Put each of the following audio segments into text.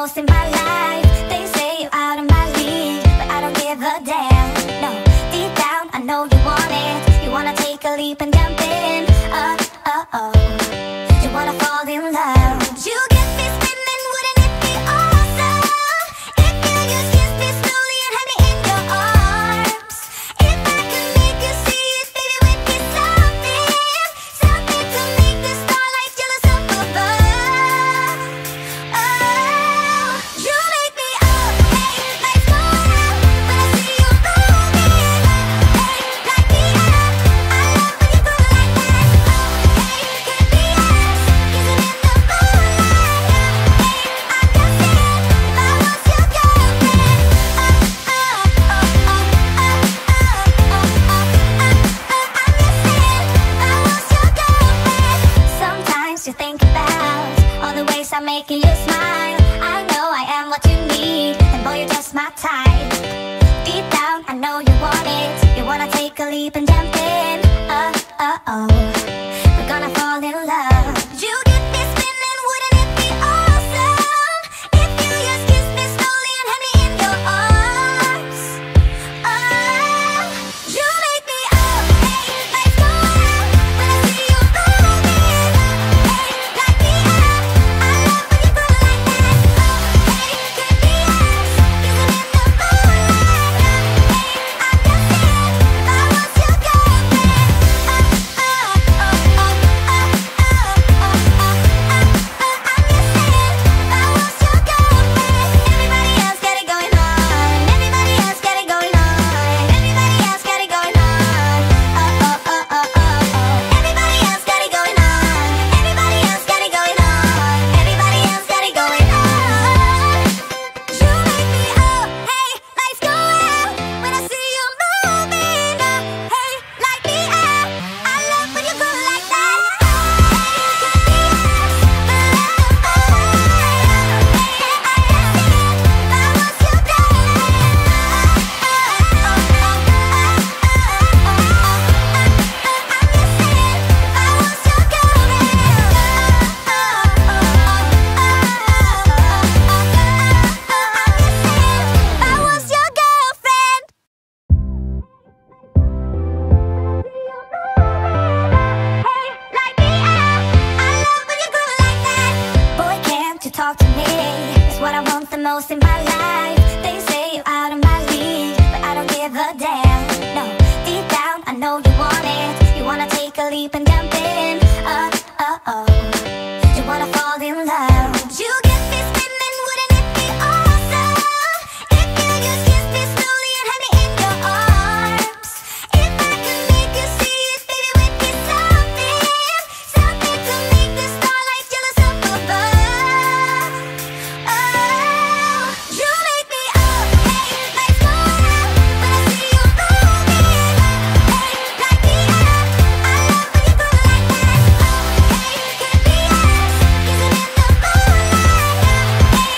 most in my life. They say you're out of my league, but I don't give a damn. No, deep down I know you want it. You wanna take a leap and jump in. You wanna fall in love. You get me spinning, wouldn't it be awesome if you just kiss me slowly and have me in your arms? If I could make you see it, baby, with me something, something to make the starlight jealous up above. Oh, you make me up, hey, lights go out when I see you moving. Hey, light me up, I love when you go like that. Oh, hey, can't be us, kissing in the moonlight. Hey, I'm just saying, if I was your girlfriend. Sometimes you think about all the ways I'm making you smile. I know I am what you need, and boy, you're just my type. Deep down, I know you want it. You wanna take a leap and jump in. We're gonna fall in love. You get me spinning, wouldn't it be awesome if you just kiss me slowly and have me in your arms? Oh, you make me up, hey, lights go out when I see you moving. Hey, light me up, I love when you go like that. Oh, hey, can't be us, kissing in the moonlight. Hey, I'm just saying, if I was your girlfriend. Talk to me, it's what I want the most in my life. They say you're out of my league, but I don't give a damn. No, deep down I know you want it. You wanna take a leap and jump in. You wanna fall in love. You get me spinning, wouldn't it be awesome if you just kiss me slowly and have me in your arms? If I could make you see it, baby, with me something, something to make the starlight jealous up above. Oh, you make me up, hey, lights go out when I see you moving. Hey, light me up, I love when you go like that. Oh, hey, can't be us, kissing in the moonlight. Hey, I'm just saying, if I was your girlfriend. Oh, you make me up, hey, lights go out when I see you moving. Hey, light me up, I love when you go like that. Oh, hey, can't be us, kissing in the moonlight. Hey, I'm just saying, if I was your girlfriend. Oh, you make me up, hey, lights go out when I see you moving. Hey, light me up, I love when you go like that. Oh, hey, can't be us, kissing in the moonlight. Hey, I'm just saying, if I was your girlfriend.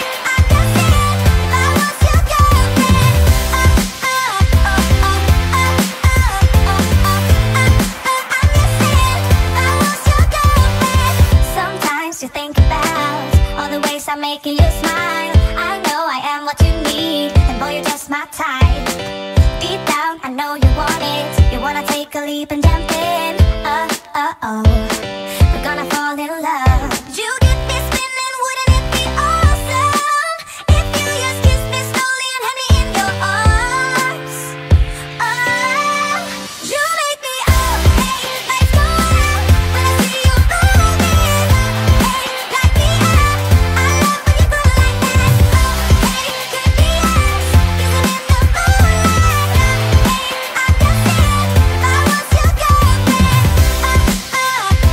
Sometimes you think about all the ways I'm making you smile. I know I am what you need, and boy, you're just my type. Deep down, I know you want it. You wanna take a leap and jump in. We're gonna fall in love. You get me spinning, wouldn't it be awesome if you just kiss me slowly and have me in your arms? Oh, you make me up, hey, lights go out when I see you moving. Hey, light me up, I love when you go like that. Oh, hey, can't be us, kissing in the moonlight. Hey, I'm just saying, if I was your girlfriend.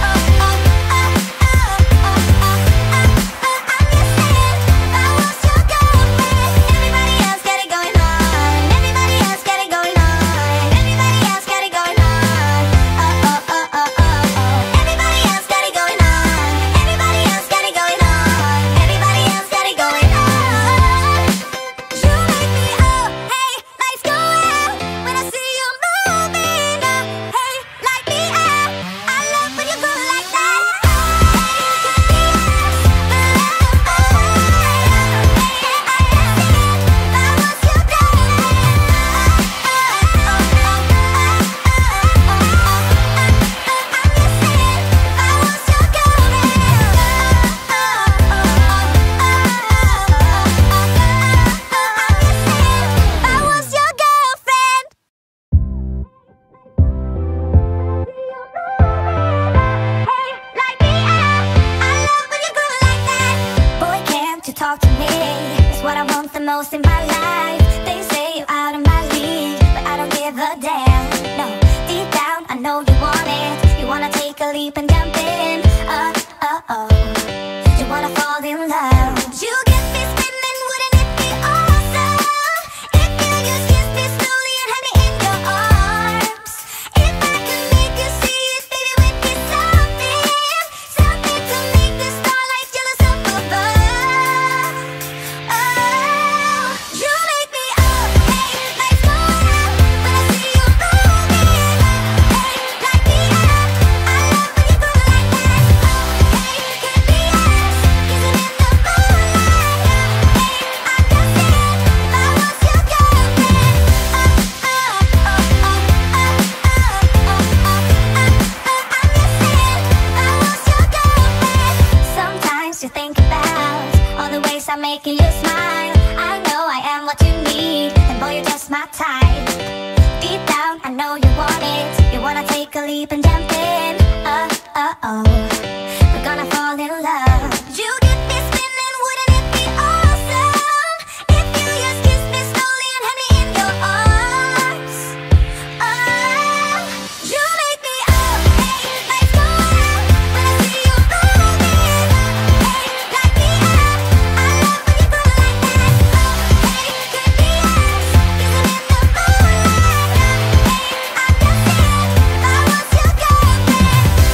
my type. Deep down, I know you want it. You wanna take a leap and jump in. We're gonna fall in love. You get me spinning, wouldn't it be awesome if you just kiss me slowly and had me in your arms? Oh, you make me up, hey, let's go out. When I see you moving, hey, light me up. I love when you go like that. Oh, hey, could be us, kissing in the moonlight. Hey, I'm just saying, I was your girlfriend.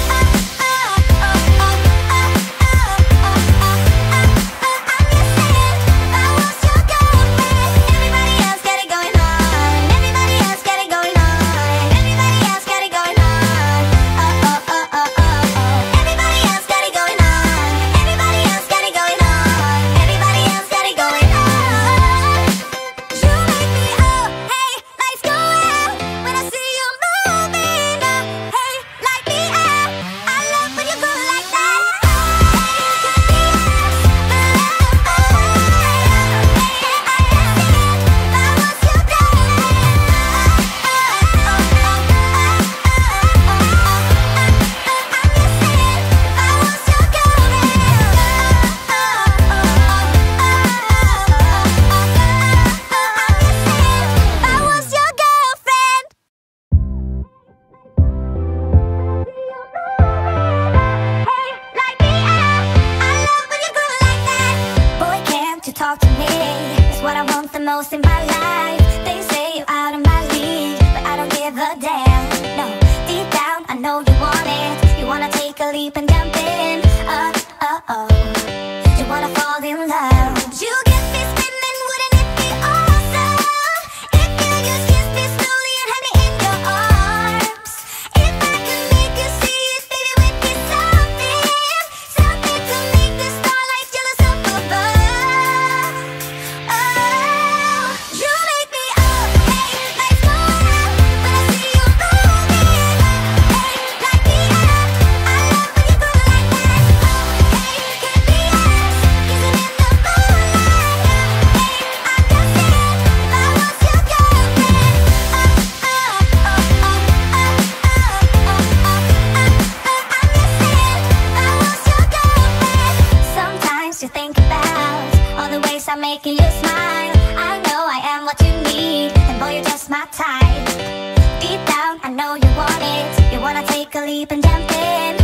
Talk to me, it's what I want the most in my life. They say you're out of my league, but I don't give a damn. No, deep down I know you want it. You wanna take a leap and jump in. You wanna fall in love. You get me spinning, wouldn't it be awesome if you just kiss me slowly and had me in your arms? If I could make you see it, baby, with me something to make the starlight jealous up above. To think about all the ways I'm making you smile. I know I am what you need, and boy, you're just my type. Deep down, I know you want it. You wanna take a leap and jump in.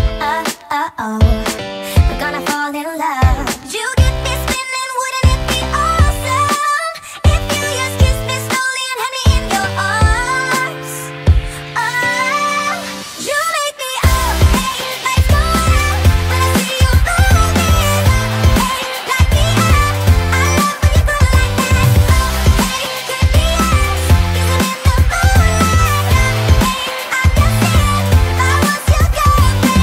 We're gonna fall in love. You get me spinning, wouldn't it be awesome if you just kiss me slowly and had me in your arms? Oh, you make me up, hey, let's go out. When I see you moving, light me up. I love when you go like that. Oh, hey, could be us, kissing in the moonlight. Hey, I'm just saying, I was your girlfriend.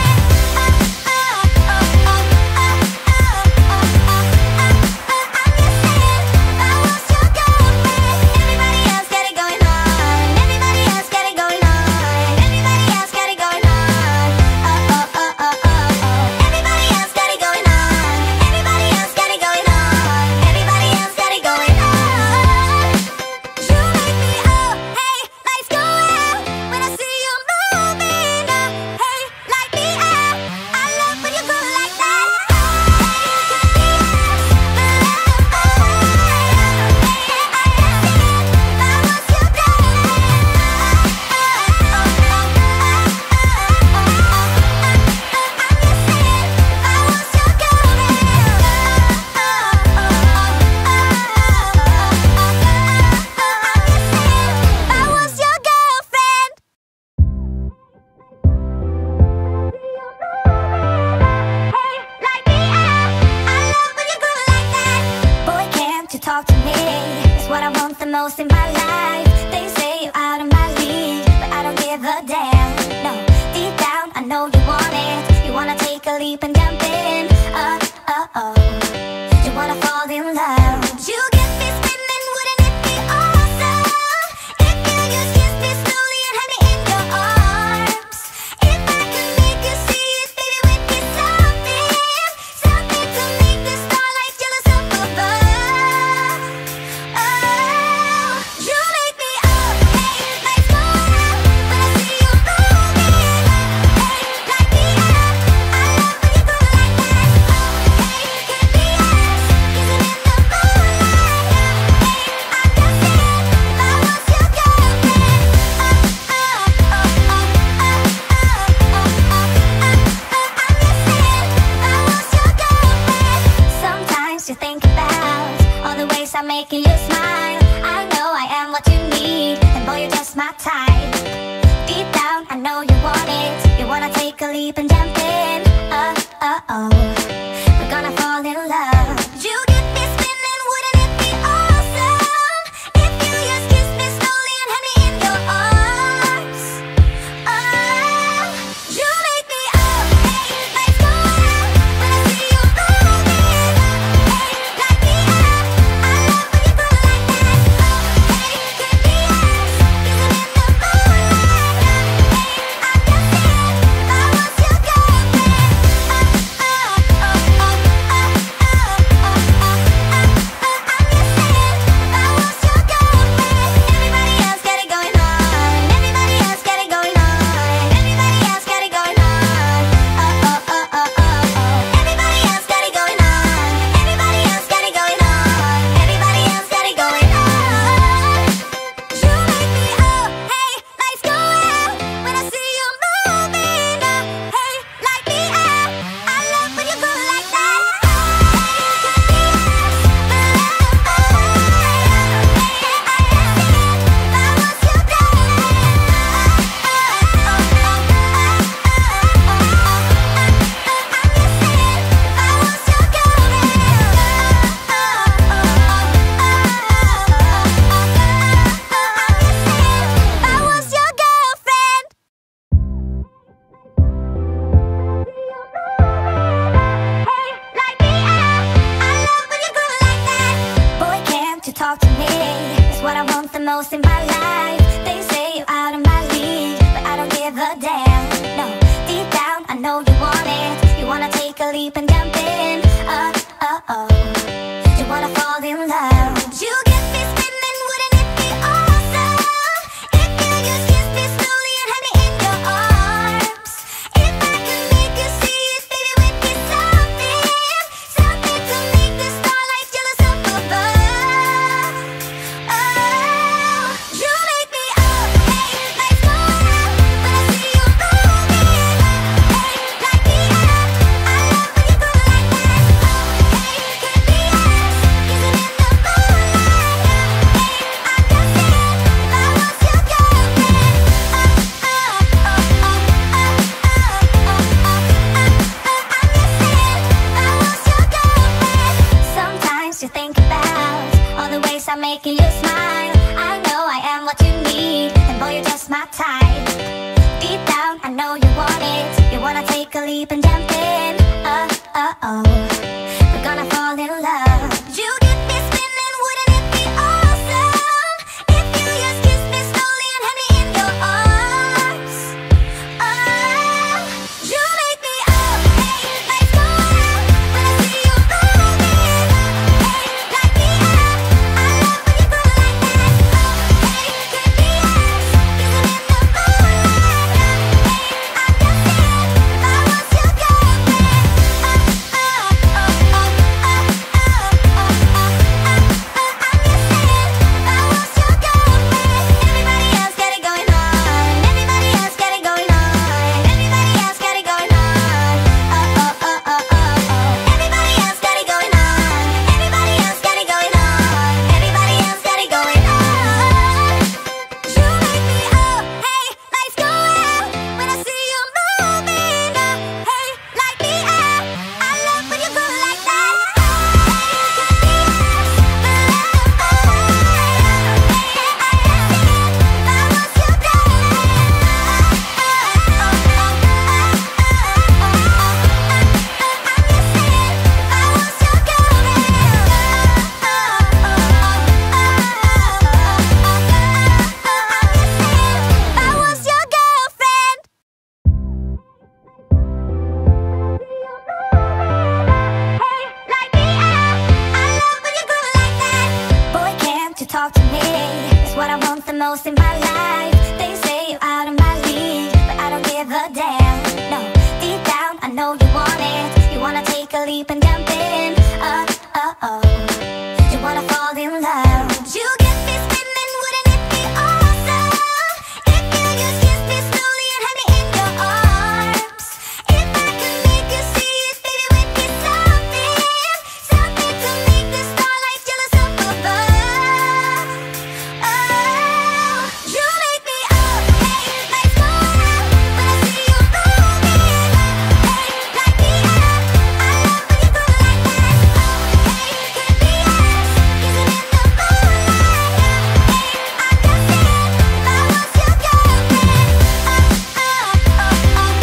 Talk to me, it's what I want the most in my life. They say you're out of my league, but I don't give a damn. No, deep down I know you want it. You wanna take a leap and jump in. You wanna fall in love. You get me spinning, wouldn't it be awesome if you just kiss me slowly and had me in your arms? If I could make you see it, baby, with me something to make the starlight jealous up above. Oh, you make me life. They say you're out of my league, but I don't give a damn. No, deep down I know you want it. You wanna take a leap and jump in. You wanna fall in love. You get me spinning, wouldn't it be awesome if you just kiss me slowly and had me in your arms? If I could make you see it, baby, with me something to make the starlight jealous up above. Oh, you make me up, hey, lights go out when I see you moving. Hey, light me up, I love when you go like that. Oh, hey, could be us, kissing in the moonlight. Hey, I'm just saying, if I was your girlfriend. Sometimes you think about all the ways I'm making you smile. I know I am what you need, and boy, you're just my type. Deep down, I know you want it. You wanna take a leap and jump in. We're gonna fall in love. You get me spinning, wouldn't it be awesome if you just kiss me slowly and had me in your arms? Oh, you make me up, hey, lights go out when I see you moving. Hey, light me up, I love when you go like that. Oh, hey, could be us, kissing in the moonlight. Hey, I'm just saying, if I was your girlfriend. Talk to me, it's what I want the most in my life. They say you're out of my league, but I don't give a damn. No, deep down I know you want it. You wanna take a leap and jump in. You wanna fall in love. You get me spinning, wouldn't it be awesome if you just kiss me slowly and had me in your arms? If I could make you see it, baby, with me something to make the starlight jealous up above. Oh, you make me up, hey, lights go out when I see you moving. Hey, light me up, I love when you go like that. Oh, hey, could be us, kissing in the moonlight. Hey, I'm just saying, if I was your girlfriend. I'm just saying,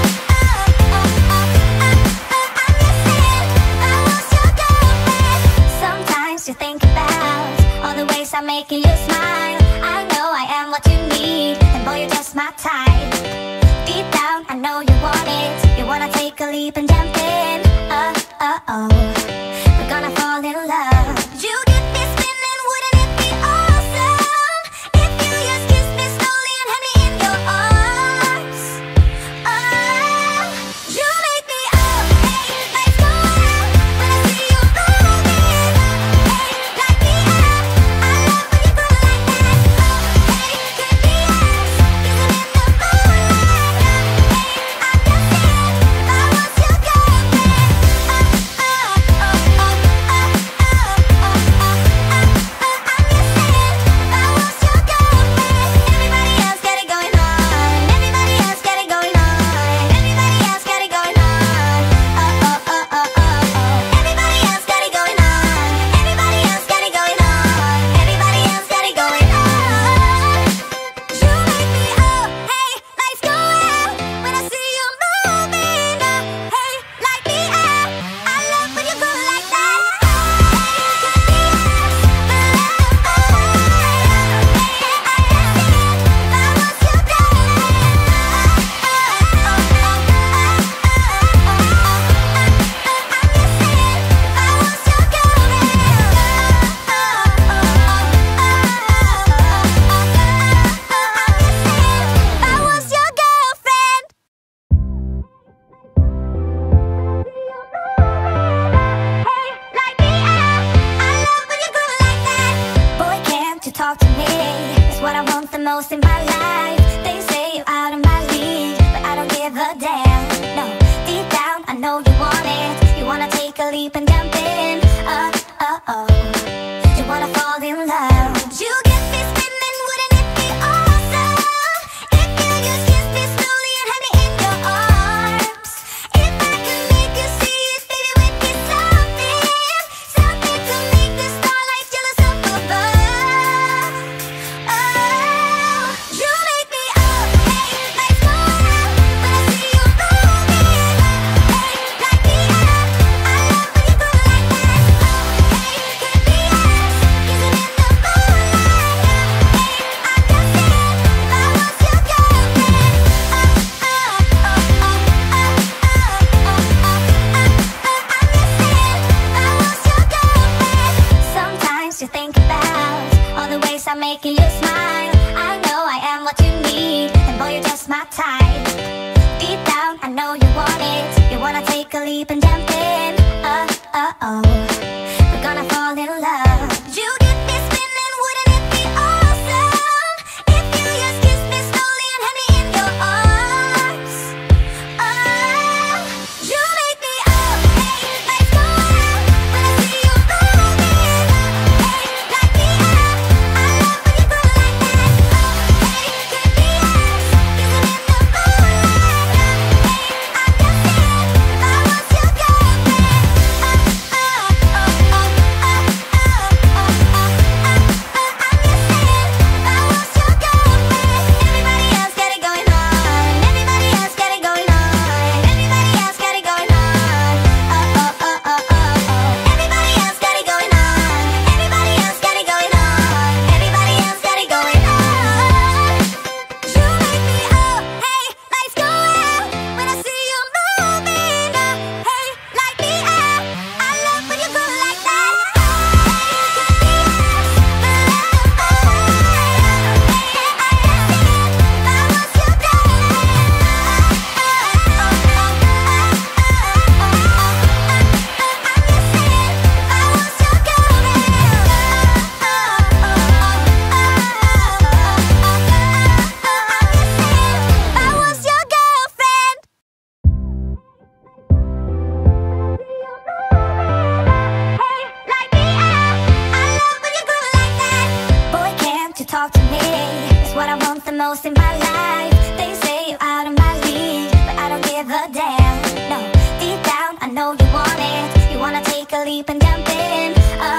if I was your girlfriend. Sometimes you think about all the ways I'm making you smile. I know I am what you need, and boy, you're just my type. Deep down, I know you want it. You wanna take a leap and jump in. We're gonna fall in love. You get me spinning, wouldn't it be awesome if you just kiss me slowly and had me in your arms? Oh, you make me up, hey, lights go out when I see you moving. Hey, light me up, I love when you go like that. Oh, hey, could be us, kissing in the moonlight. Hey, I'm just saying, if I was your girlfriend. I want the most in my life. They say you're out of my league, but I don't give a damn. No, deep down I know you want it. You wanna take a leap and jump in. You wanna fall in love. You get me spinning, wouldn't it be awesome if you just kiss me slowly and have me in your arms? If I could make you see it, baby, with me something, something to make the starlight jealous up above. Oh, you make me up, hey, lights go out when I see you moving. Hey, light me up, I love when you go like that. Oh, hey, could be us, kissing in the moonlight. Hey, I'm just saying, if I was your girlfriend. I'm just saying, if I was your girlfriend. Sometimes you think about all the ways I'm making you smile. I know I am what you need, and boy, you're just my type. Deep down, I know you want it. You wanna take a leap and jump in. We're gonna fall in love. You get me spinning, wouldn't it be awesome if you just kiss me slowly and have me in your arms? Oh, you make me up, hey, lights go out when I see you moving. Hey, light me up, I love when you go like that. Oh, hey, could be us, kissing in the moonlight. Hey, I'm just saying, if I was your girlfriend. Talk to me, it's what I want the most in my life. They say you're out of my league, but I don't give a damn. No, deep down I know you want it. You wanna take a leap and jump in.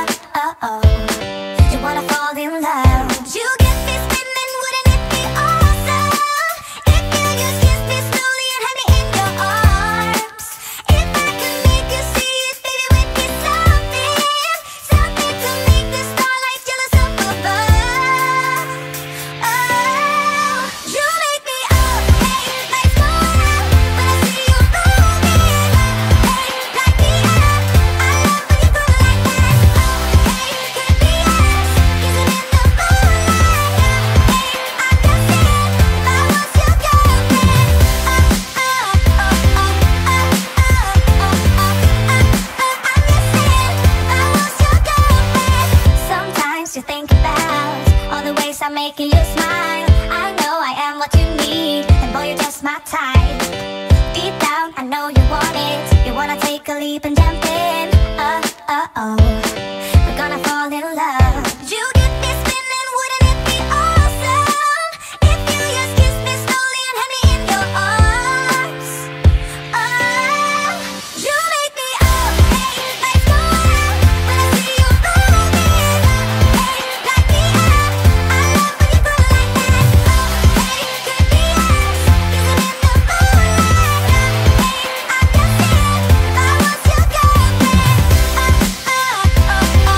You wanna fall in love. You get me spinning, wouldn't it be awesome if you just kiss me slowly and have me in your arms? If I could make you see it, baby, with me something, something to make the starlight jealous up above. You make me up, hey, lights go out when I see you moving. Hey, light me up, I love when you go like that. Oh, hey, could be us, kissing in the moonlight. Hey, I'm just saying, if I was your girlfriend. I'm just saying, if I was your girlfriend. Sometimes you think about all the ways I'm making you smile. I know I am what you need, and boy, you're just my type. Deep down, I know you want it. You wanna take a leap and jump in. We're gonna fall in love. You get me spinning, wouldn't it be awesome if you just kiss me slowly and have me in your arms? Oh, you make me up, hey, lights go out when I see you moving. Hey, light me up, I love when you go like that. Oh, hey, could be us, kissing in the moonlight. Hey, I'm just saying, if I was your girlfriend.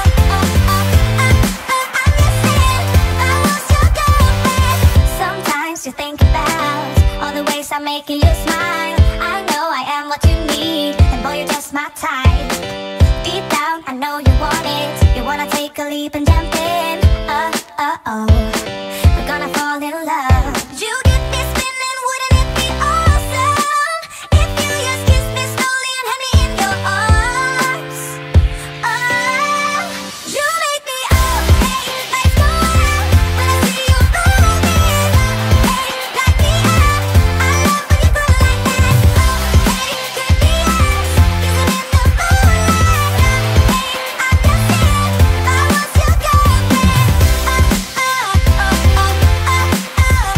Sometimes you think about all the ways I'm making you smile. I know I am what you need, and boy, you're just my type. Deep down, I know you want it. You wanna take a leap and jump in. Oh, we're gonna fall in love. You get me spinning, wouldn't it be awesome if you just kiss me slowly and had me in your arms? Oh, you make me up, hey, lights go out when I see you moving. Hey, light me up, I love when you go like that. Oh, hey, could be us, kissing in the moonlight. Hey, I'm just saying, if I was your girlfriend. Oh, oh, oh, oh, oh, oh.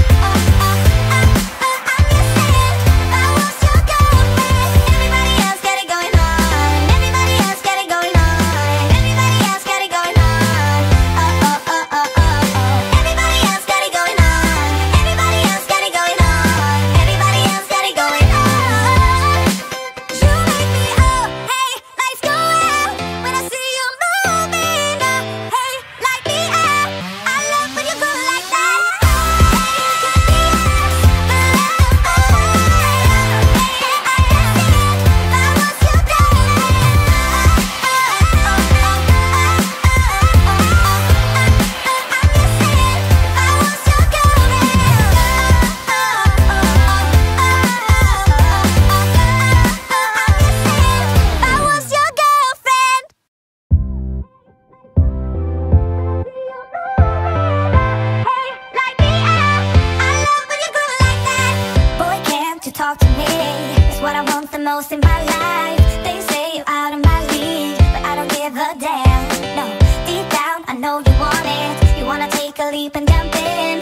talk to me is what I want the most in my life. They say you're out of my league, but I don't give a damn. No, deep down I know you want it. You wanna take a leap and jump in.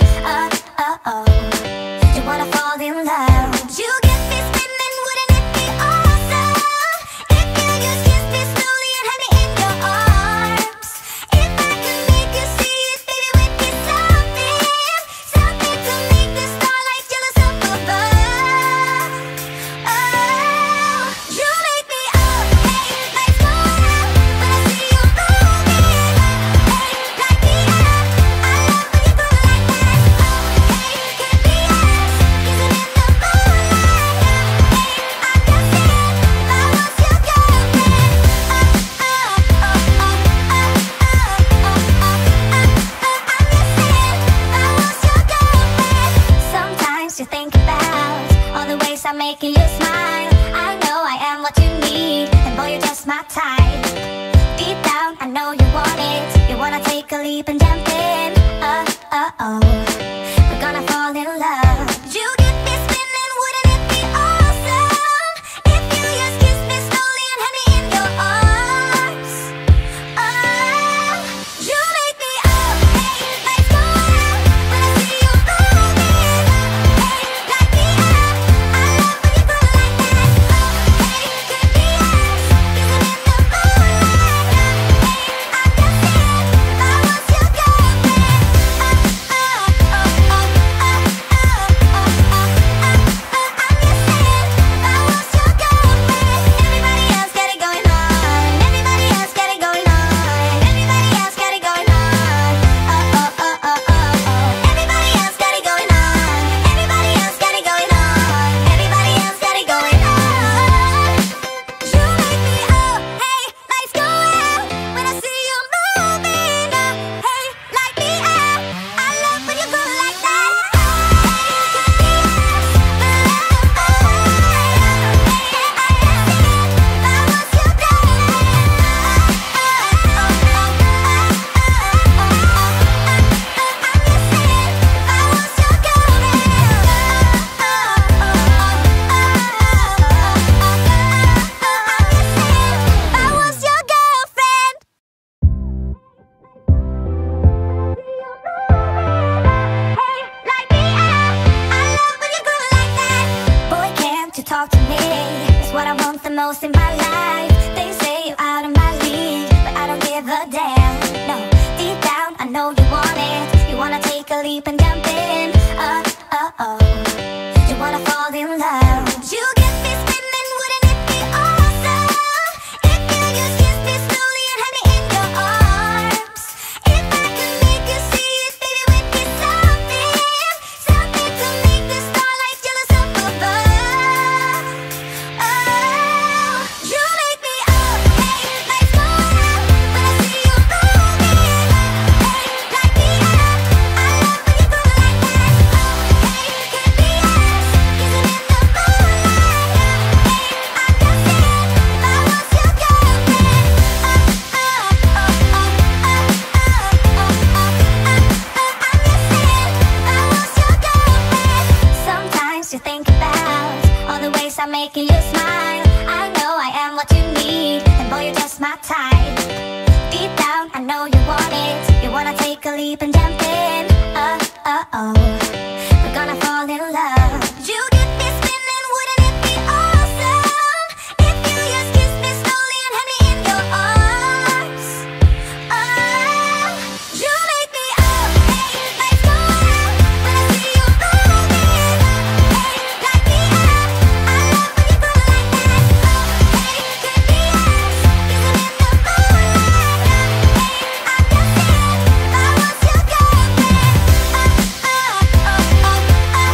You wanna fall in love. You get me spinning, wouldn't it be awesome if you just kiss me slowly and have me in your arms? If I could make you see it, baby, with me something to make the starlight jealous up above. Oh, you make me up, hey, let's go out. When I see you moving, hey, like the air. I love when you go like that. Oh, hey, could be us, kissing in the moonlight. Hey, I'm just saying, if I was your girlfriend. I'm just saying, if I was your girlfriend. Sometimes you think about all the ways I'm making you smile. I know I am what you need, and boy, you're just my type. Deep down, I know you want it. You wanna take a leap and jump in. We're gonna fall in love. You get me spinning, wouldn't it be awesome if you just kiss me slowly and have me in your arms? Oh, you make me up, hey, let's go out. When I see you moving, hey, like the air. I love when you go like that. Oh, hey, could be us, kissing in the moonlight. Hey, I'm just saying, if I was your girlfriend. Talk to me is what I want the most in my life. They say you're out of my league, but I don't give a damn. No, deep down I know you want it. You wanna take a leap and jump in. You wanna fall in love. You get me spinning, wouldn't it be awesome if you just kiss me slowly and have me in your arms? If I could make you see it, baby, with me something to make the starlight jealous up above. Oh, you make me up, hey, let's go out. When I see you moving, hey, like the air. I love when you go like that. Oh, hey, could be us, kissing in the moonlight. Hey, I'm just saying, if I was your girlfriend. I'm just saying, if I was your girlfriend. You make me up, hey, let's go out. When I see you moving, hey, like the air. I love when you go like that. Oh, hey, could be us, kissing in the moonlight. Hey, I'm just saying, if I was your girlfriend. I'm just saying, if I was your girlfriend. I'm just saying, if I was your girlfriend. Sometimes you think about all the ways I'm making you smile. I know I am what you need, and boy, you're just my type. Deep down, I know you want it. You wanna take a leap and jump in. We're gonna fall in love. You get me spinning, wouldn't it be awesome if you just kiss me slowly and have me in your arms? Oh, you make me up, hey, let's go out. When I see you moving, hey, like the air. I love when you go like that. Oh, hey, could be us, kissing in the moonlight. Hey, I'm just saying, if I was your girlfriend.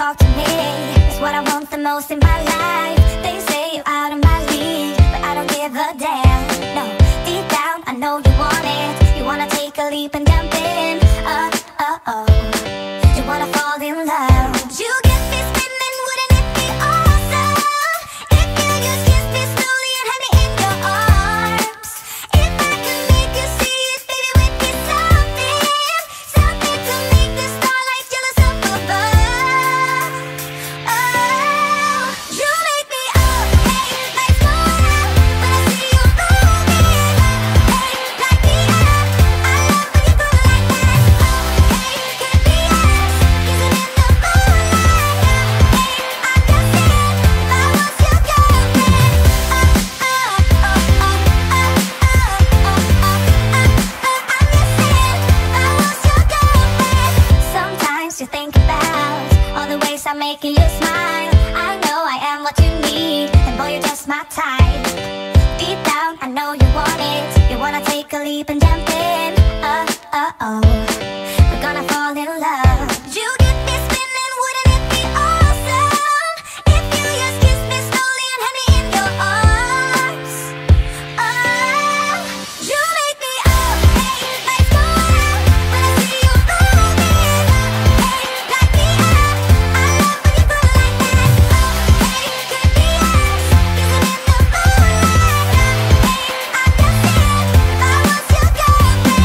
talk to me is what I want the most in my life. They say you're out of my league, but I don't give a damn. No, deep down I know you want it. You wanna take a leap and jump in. You wanna fall in love. You get me spinning, wouldn't it be awesome if you just kiss me slowly and have me in your arms? If I could make you see it, baby, with me something to make the starlight jealous up above. Oh, you make me up, hey, lights go out when I see you moving. Hey, light me up, I love when you go like that. Oh, hey, can't be us, kissing in the moonlight. Hey, I'm just saying, if I was your girlfriend. Sometimes you think about all the ways I'm making you smile. I know I am what you need, and boy, you're just my type. Deep down, I know you want it. You wanna take a leap and jump in. We're gonna fall in love. You get me spinning, wouldn't it be awesome if you just kiss me slowly and have me in your arms? Oh, you make me up, hey, lights go out when I see you moving. Hey, light me up, I love when you go like that. Oh, hey, can't be us, kissing in the moonlight. Hey, I'm just saying, if I was your girlfriend.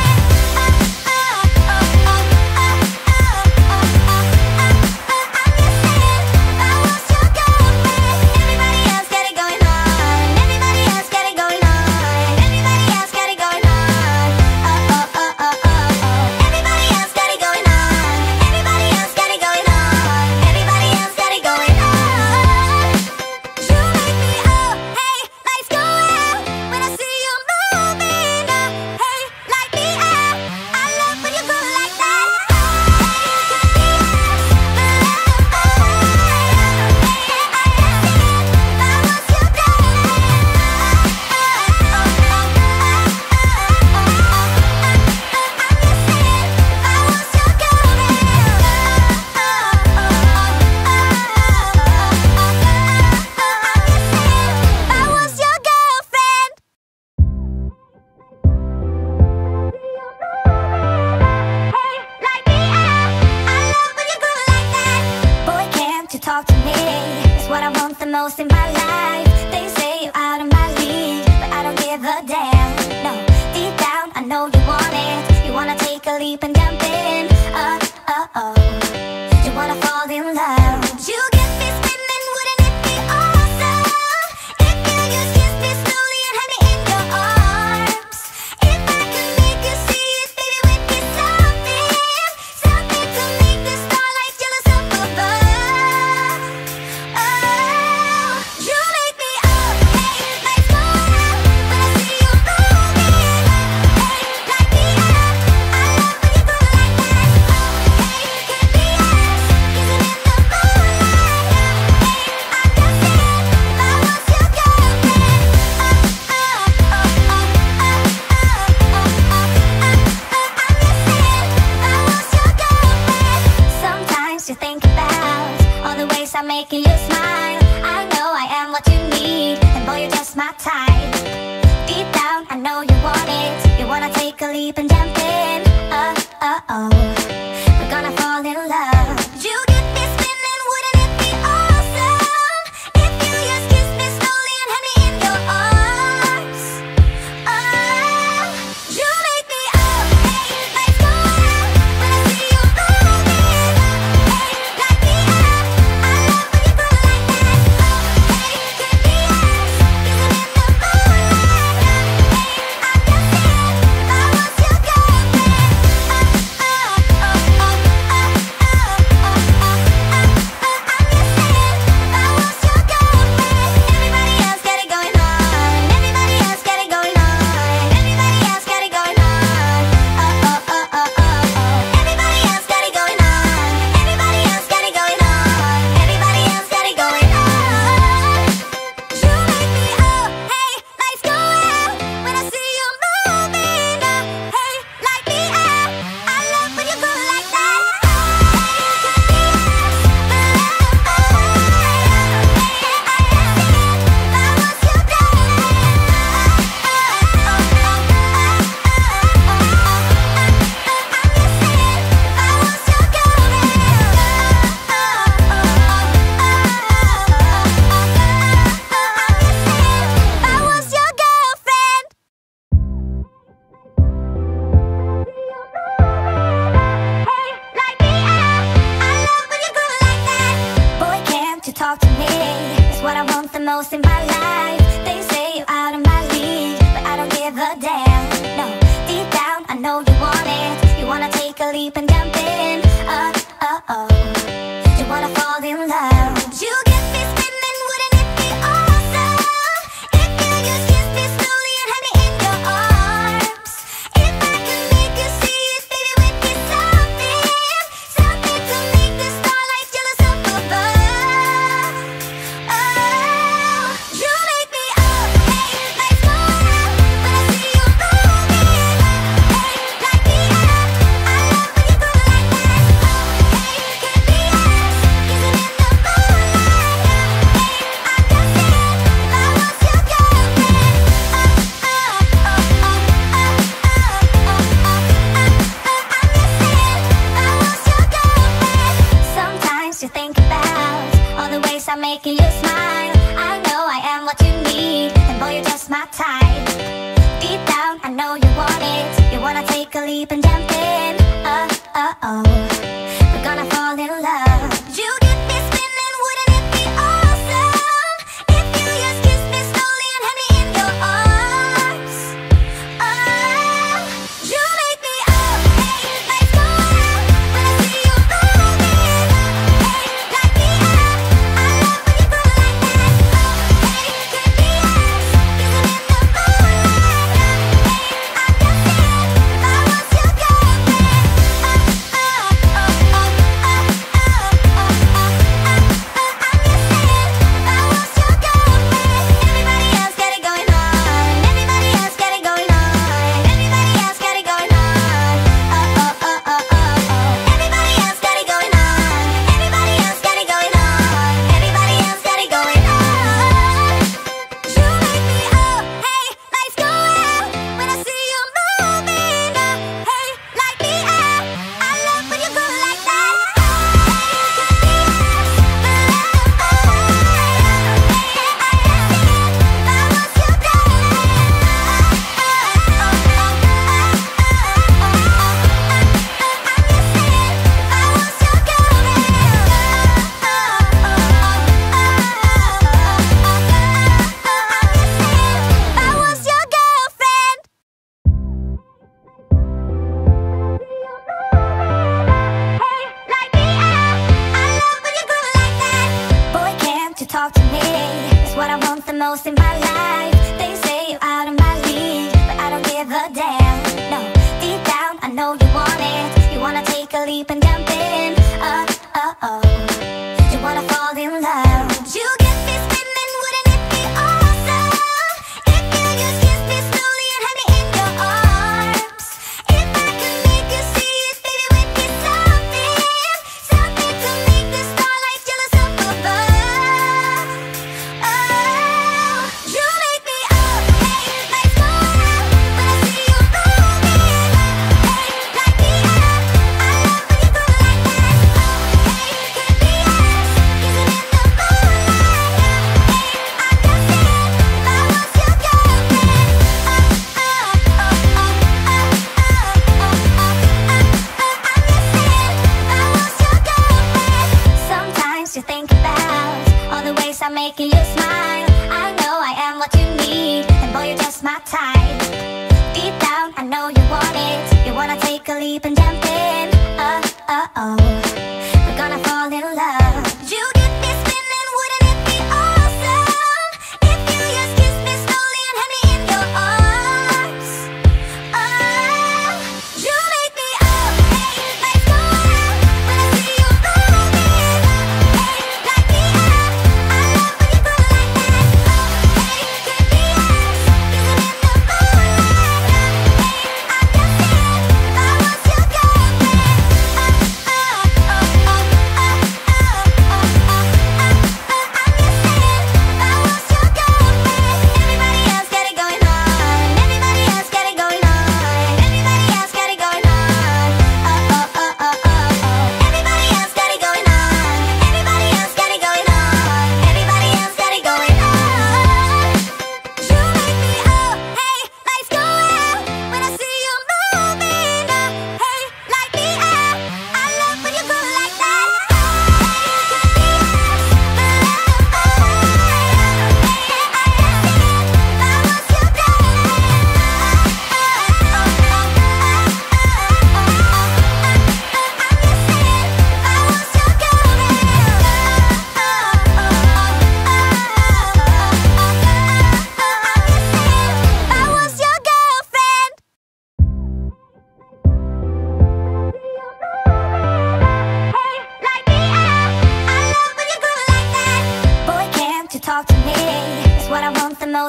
Talk to me, it's what I want the most in my life. They say you're out of my league, but I don't give a damn. No, deep down I know you want it. You wanna take a leap and jump in. You wanna fall in love. You get me spinning, wouldn't it be awesome if you just kiss me slowly and have me in your arms? If I could make you see it, baby, with me something to make the starlight jealous up above. Oh, you make me up, hey, lights go out when I see you moving. Hey, light me up, I love when you go like that. Oh, hey, can't be us, kissing in the moonlight. Hey, I'm just saying, if I was your girlfriend. You make me up, hey, lights go out when I see you moving. Hey, light me up, I love when you go like that. Oh, hey, can't be us, kissing in the moonlight. Hey, I'm just saying, if I was your girlfriend. Sometimes you think about all the ways I'm making you smile. I know I am what you need, and boy, you're just my type. Deep down, I know you want it. You wanna take a leap and jump in. We're gonna fall in love. You get me spinning, wouldn't it be awesome if you just kiss me slowly and have me in your arms? Oh, you make me up, hey, lights go out when I see you moving. Hey, light me up, I love when you go like that. Oh, hey, can't be us, kissing in the moonlight. Hey, I'm just saying, if I was your girlfriend. most in my life. They say you're out of my league, but I don't give a damn. No, deep down I know you want it. You wanna take a leap and jump in. You wanna fall in love. You get me spinning, wouldn't it be awesome if you just kiss me slowly and have me in your arms? If I could make you see it, baby, with me something, something to make the starlight jealous up above. Oh, you make me up, hey, lights go out when I see you moving. Hey, light me up, I love when you go like that. Oh, hey, can be us, kissing in the moonlight. Hey, I'm just saying, if I was your girlfriend. I'm just saying, if I was your girlfriend. Sometimes you think about all the ways I'm making you smile. I know I am what you need, and boy, you're just my type. Deep down, I know you want it. You wanna take a leap and jump in. We're gonna fall in love. You get me spinning, wouldn't it be awesome if you just kiss me slowly and have me in your arms? Oh, you make me up, hey, lights go out when I see you moving. Hey, light me up, I love when you go like that. Oh, hey, can be us, kissing in the moonlight. Hey, I'm just saying, if I was your girlfriend. Talk to me, it's what I want the most in my life. They say you're out of my league, but I don't give a damn. No, deep down I know you want it. You wanna take a leap and jump in. You wanna fall in love. You get me spinning, wouldn't it be awesome if you just kiss me slowly and have me in your arms? If I could make you see it, baby, with me something, something to make the starlight jealous up above. Oh, you make me up, hey, lights go out when I see you moving. Hey, light me up, I love when you go like that. Oh, hey, can be us, kissing in the moonlight. Hey, I'm just saying, if I was your girlfriend. I'm just saying, if I was your girlfriend. You make me up, hey, lights go out when I see you moving. Hey, light me up, I love when you go like that. Oh, hey, can be us, kissing in the moonlight. Hey, I'm just saying, if I was your girlfriend. I'm just saying, if I was your girlfriend. You make me up, hey, lights go out when I see you moving. Hey, light me up, I love when you go like that. Oh, hey, can be us, kissing in the moonlight. Hey, I'm just saying, if I was your girlfriend. I'm just saying, if I was your girlfriend. You make me up, hey, lights go out when I see you moving. Hey, light me up, I love when you go like that. Oh, hey, can be us, kissing in the moonlight. Hey, I'm just saying, if I was your girlfriend. Sometimes you think about all the ways I'm making you smile. I know I am what you need, and boy, you're just my type. Deep down, I know you want it. You wanna take a leap and jump in. We're gonna fall in love. You get me spinning, wouldn't it be awesome if you just kiss me slowly and have me in your arms? Oh, you make me up, hey, lights go out when I see you moving. Hey, light me up, I love when you go like that. Oh, hey, can be us, kissing in the moonlight. Hey, I'm just saying, if I was your girlfriend.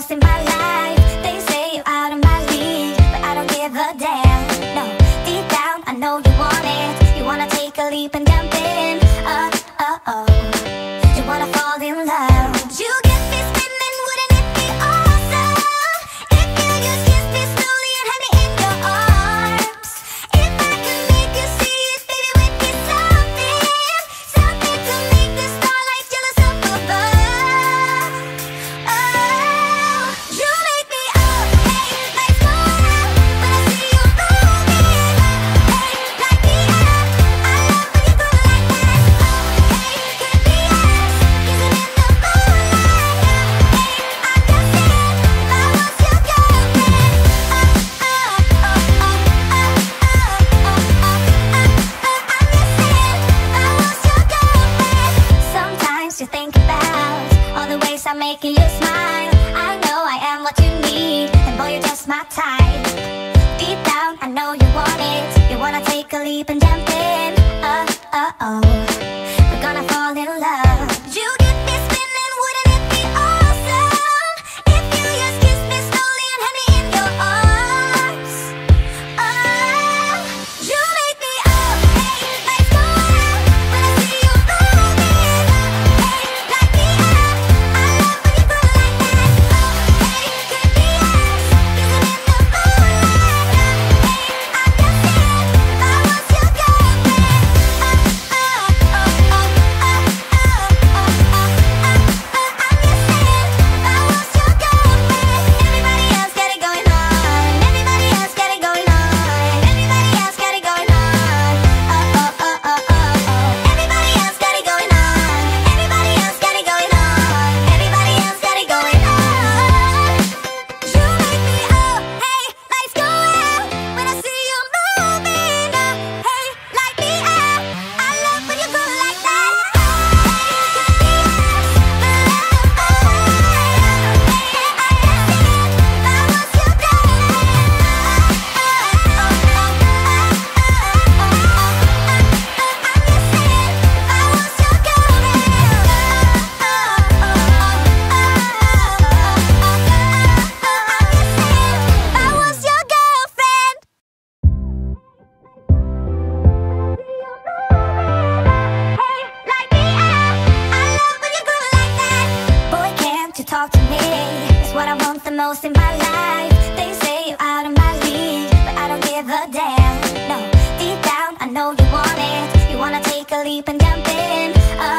most in my life. They say you're out of my league, but I don't give a damn. No, deep down I know you want it. You wanna take a leap and jump in. You wanna fall in love. You get me spinning, wouldn't it be awesome if you just kiss me slowly and have me in your arms? If I could make you see it, baby, with me something, something to make the starlight jealous up above. Oh, you make me up, hey, lights go out when I see you moving. Hey, light me up, I love when you go like that. Oh, hey, could be us, kissing in the moonlight. Hey, I'm just saying, if I was your girlfriend. I'm just saying, if I was your girlfriend. Sometimes you think about all the ways I'm making you smile. I know I am what you need, and boy, you're just my type. Deep down, I know you want it. You wanna take a leap and jump in. We're gonna fall in love. You get me spinning, wouldn't it be awesome if you just kiss me slowly and have me in your arms? Oh, you make me up, hey, lights go out when I see you moving. Hey, light me up, I love when you go like that. Oh, hey, could be us, kissing in the moonlight. Hey, I'm just saying, if I was your girlfriend. Talk to me, it's what I want the most in my life. They say you're out of my league, but I don't give a damn. No, deep down I know you want it. You wanna take a leap and jump in.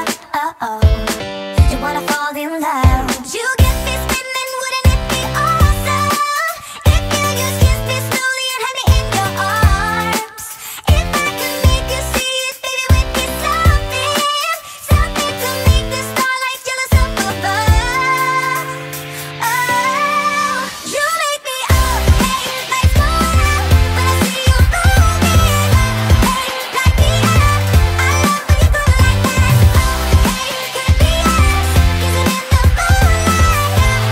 You wanna fall in love. You get me spinning, wouldn't it be awesome if you just kiss me slowly and have me in your arms? If I could make you see it, baby, with me something, something to make the starlight jealous up above. Oh, you make me up, hey, lights go out when I see you moving. Hey, light me up, I love when you go like that. Oh, hey, could be us, kissing in the moonlight. Hey, I'm just saying, if I was your girlfriend. I'm just saying, if I was your girlfriend. I'm just saying, if I was your girlfriend. You make me up, hey, lights go out when I see you moving. Hey, light me up, I love when you go like that. Oh, hey, could be us, kissing in the moonlight. Hey, I'm just saying, if I was your girlfriend.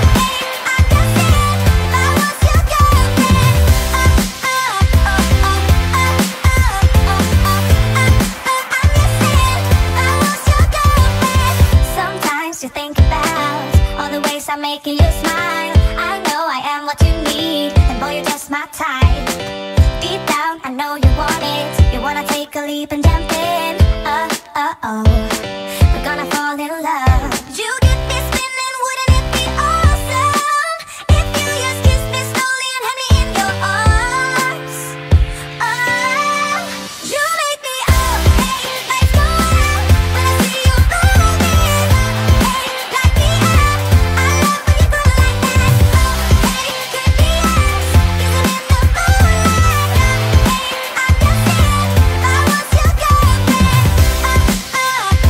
Sometimes you think about all the ways I'm making you smile. I know I am what you need, and boy, you're just my type. Deep down, I know you want it. You wanna take a leap and jump in. We're gonna fall in love. You get me spinning, wouldn't it be awesome if you just kiss me slowly and have me in your arms? Oh, you make me up, hey, lights go out when I see you moving. Hey, light me up, I love when you go like that. Oh, hey, could be us, kissing in the moonlight. Hey, I'm just saying, if I was your girlfriend.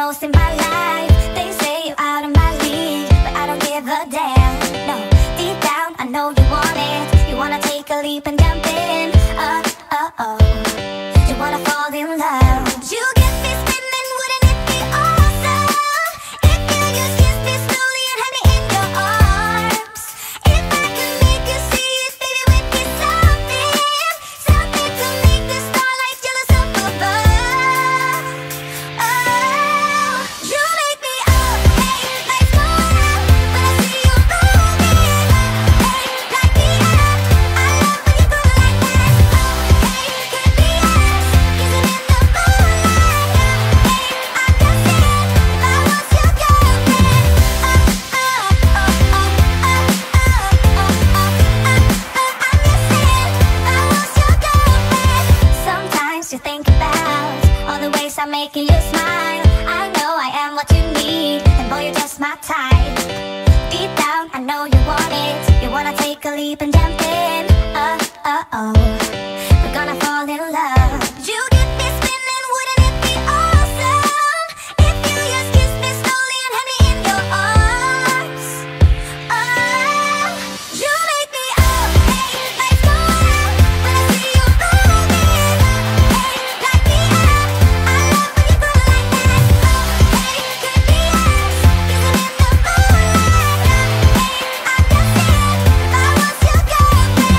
most in my life. They say you're out of my league, but I don't give a damn. No, deep down I know you want it. You wanna take a leap and jump in. You wanna fall in love. You get me spinning, wouldn't it be awesome if you just kiss me slowly and have me in your arms? If I could make you see it, baby, with me something to make the starlight jealous up above. Oh, you make me up, hey, lights go out when I see you moving. Hey, light me up, I love when you go like that. Oh, hey, could be us, kissing in the moonlight. Hey, I'm just saying, if I was your girlfriend. Sometimes you think about all the ways I'm making you smile. I know I am what you need, and boy, you're just my type. Deep down, I know you want it. You wanna take a leap and jump in. We're gonna fall in love. You get me spinning, wouldn't it be awesome if you just kiss me slowly and have me in your arms? Oh, you make me up, hey, lights go out when I see you moving. Hey, light me up, I love when you go like that. Oh, hey, could be us, kissing in the moonlight. Hey, I'm just saying, if I was your girlfriend.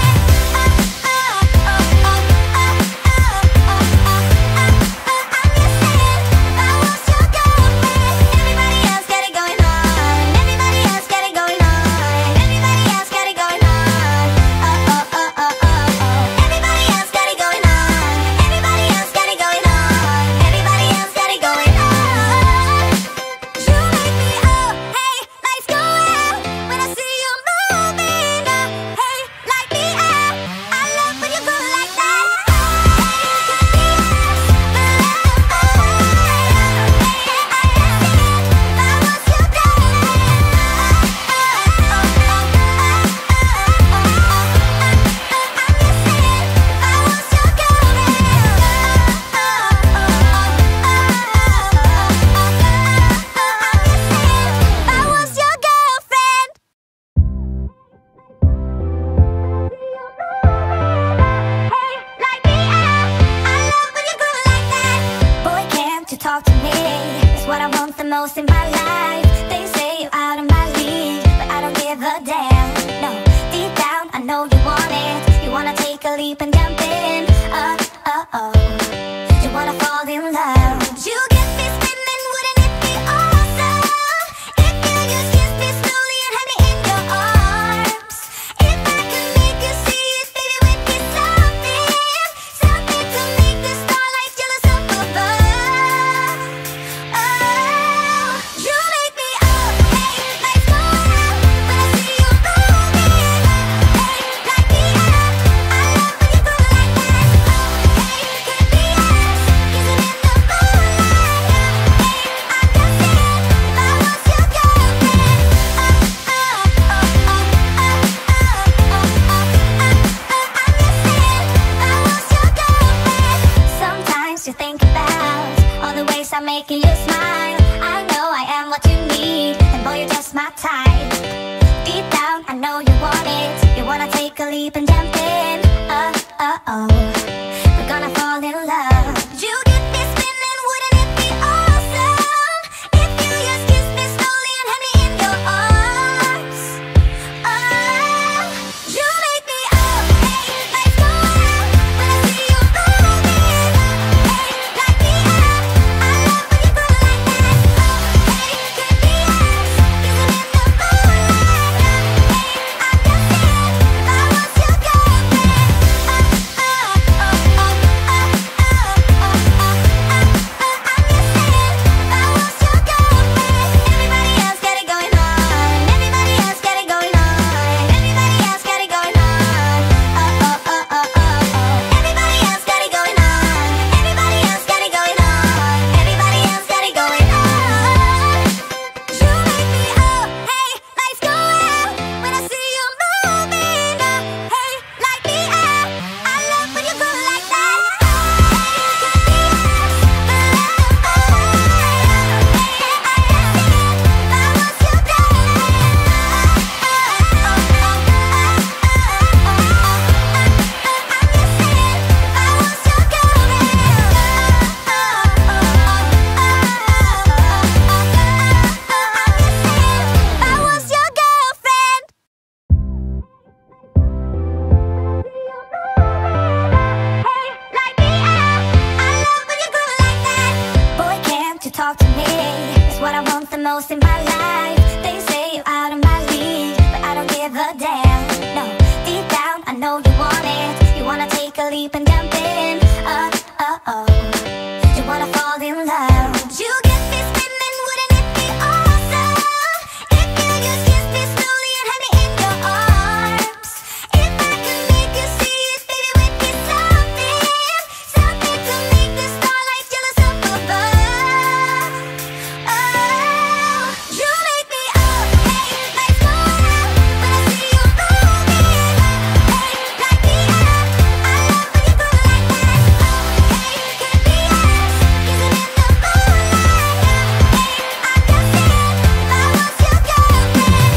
Talk to me, it's what I want the most in my life. They say you're out of my league, but I don't give a damn. No, deep down I know you want it. You wanna take a leap and jump in. You wanna fall in love. You get me spinning, wouldn't it be awesome if you just kiss me slowly and have me in your arms? If I could make you see it, baby, with me something to make the starlight jealous up above. You make me up, hey, lights go out when I see you moving. Hey, light me up, I love when you go like that. Oh, hey, could be us, kissing in the moonlight. Hey, I'm just saying, if I was your girlfriend. I'm just saying, if I was your girlfriend. Sometimes you think about all the ways I'm making you smile. I know I am what you need, and boy, you're just my type. Deep down, I know you want it. You wanna take a leap and jump in. We're gonna fall in love. You get me spinning, wouldn't it be awesome if you just kiss me slowly and have me in your arms? Oh, you make me up, hey, lights go out when I see you moving. Hey, light me up, I love when you go like most in my life. They say you're out of my league, but I don't give a damn. No, deep down I know you want it. You wanna take a leap and jump in. You wanna fall in love. You get me spinning, wouldn't it be awesome if you just kiss me slowly and have me in your arms? If I could make you see it, baby, with me something, something to make the starlight jealous up above. Oh, you make me up, hey, lights go out when I see you moving, hey, light me up. I love when you go like that. Oh, hey, can't be us, kissing in the moonlight. Hey, I'm just saying, if I was your girlfriend.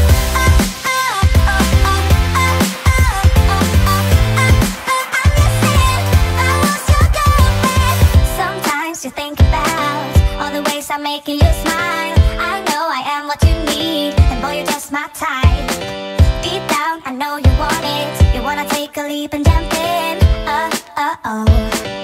Sometimes you think about all the ways I'm making you smile. I know I am what you need, and boy, you're just my type. Deep down, I know you want it. You wanna take a leap and jump in.